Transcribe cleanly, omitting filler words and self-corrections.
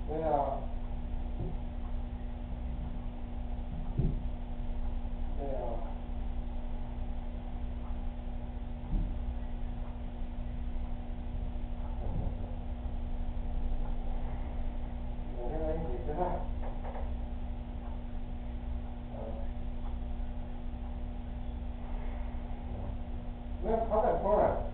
对呀，对呀，我这个一起吃饭。没有，他在说呢。